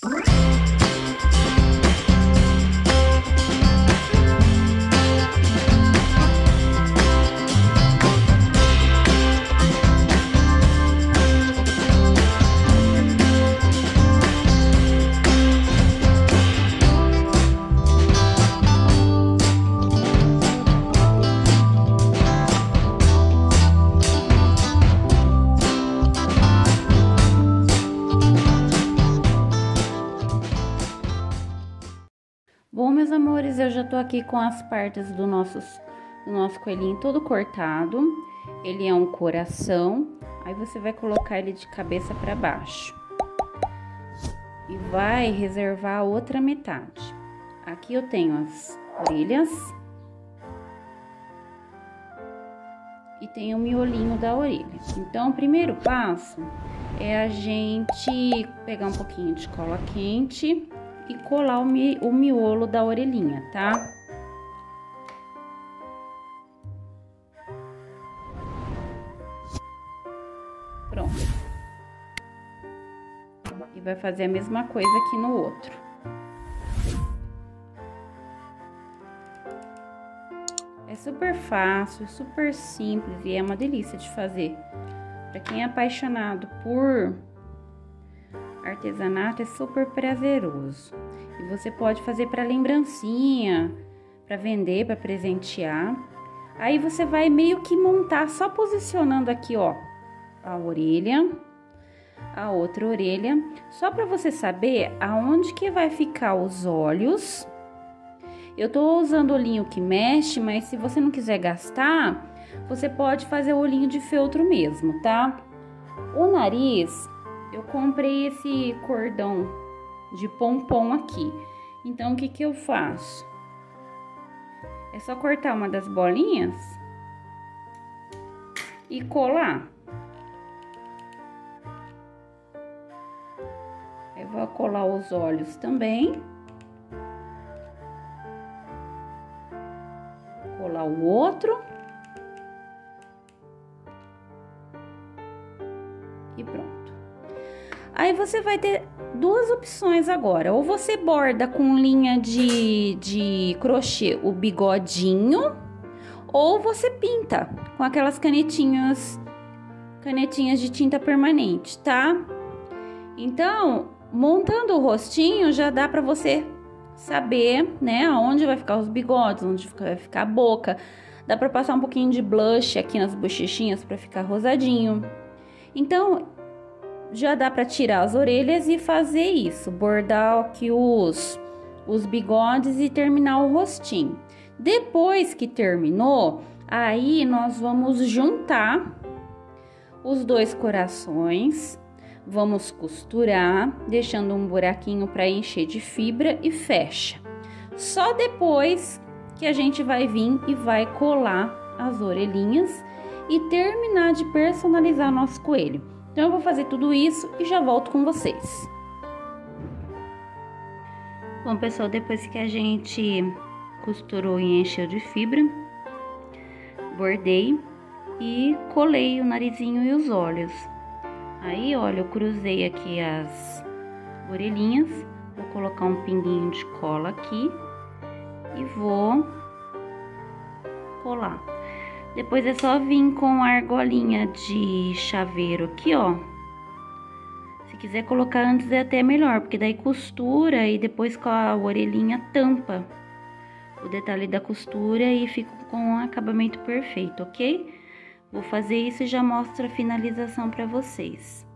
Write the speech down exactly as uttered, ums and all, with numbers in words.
Bom, meus amores, eu já tô aqui com as partes do, nossos, do nosso coelhinho todo cortado. Ele é um coração, aí você vai colocar ele de cabeça para baixo. E vai reservar a outra metade. Aqui eu tenho as orelhas. E tem o miolinho da orelha. Então, o primeiro passo é a gente pegar um pouquinho de cola quente e colar o, mi, o miolo da orelhinha, tá? Pronto. E vai fazer a mesma coisa aqui no outro. É super fácil, super simples e é uma delícia de fazer. Para quem é apaixonado por artesanato, é super prazeroso. E você pode fazer para lembrancinha, para vender, para presentear. Aí você vai meio que montar, só posicionando aqui, ó, a orelha, a outra orelha, só para você saber aonde que vai ficar os olhos. Eu tô usando olhinho que mexe, mas se você não quiser gastar, você pode fazer o olhinho de feltro mesmo, tá? O nariz, eu comprei esse cordão de pompom aqui. Então, o que que eu faço? É só cortar uma das bolinhas e colar. Eu vou colar os olhos também. Colar o outro. E pronto. Aí você vai ter duas opções agora. Ou você borda com linha de, de crochê o bigodinho, ou você pinta com aquelas canetinhas, canetinhas de tinta permanente, tá? Então, montando o rostinho, já dá pra você saber, né, aonde vai ficar os bigodes, onde vai ficar a boca. Dá pra passar um pouquinho de blush aqui nas bochechinhas pra ficar rosadinho. Então, já dá para tirar as orelhas e fazer isso, bordar aqui os, os bigodes e terminar o rostinho. Depois que terminou, aí nós vamos juntar os dois corações, vamos costurar, deixando um buraquinho para encher de fibra e fecha. Só depois que a gente vai vir e vai colar as orelhinhas e terminar de personalizar nosso coelho. Então, eu vou fazer tudo isso e já volto com vocês. Bom, pessoal, depois que a gente costurou e encheu de fibra, bordei e colei o narizinho e os olhos. Aí, olha, eu cruzei aqui as orelhinhas, vou colocar um pinguinho de cola aqui e vou colar. Depois é só vir com a argolinha de chaveiro aqui, ó. Se quiser colocar antes é até melhor, porque daí costura e depois com a orelhinha tampa o detalhe da costura e fica com um acabamento perfeito, ok? Vou fazer isso e já mostro a finalização para vocês.